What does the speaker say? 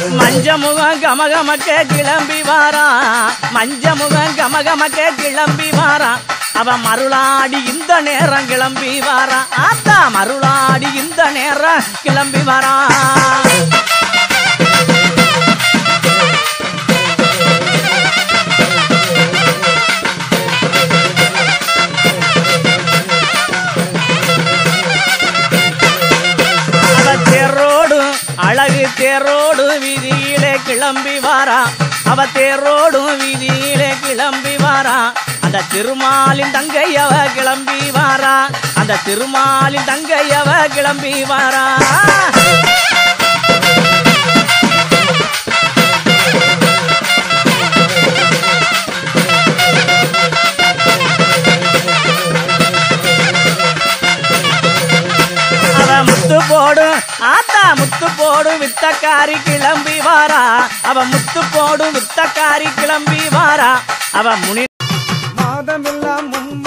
மஞ்சமுகம் கமகமக்க கிளம்பி வாரா மஞ்சமுகம் கமகமக்க கிளம்பி வாரா அவன் மருளாடி இந்த நேரம் கிளம்பி வாரா ஆத்தா மருளாடி இந்த நேரம் கிளம்பி வாரா அழகு தேரோடு வீதியிலே கிளம்பி வாரா அவ தேரோடும் வீதியிலே கிளம்பி வாரா அந்த திருமாலின் தங்கையவ கிளம்பி வாரா அந்த திருமாலின் தங்கையவ கிளம்பி வாரா முத்து போடும் ஆத்தா முத்து போடும் வித்தக்காரி கிளம்பி வாரா அவ முத்து போடும் வித்தக்காரி கிளம்பி வாரா அவ முனி மாதமெல்லாம்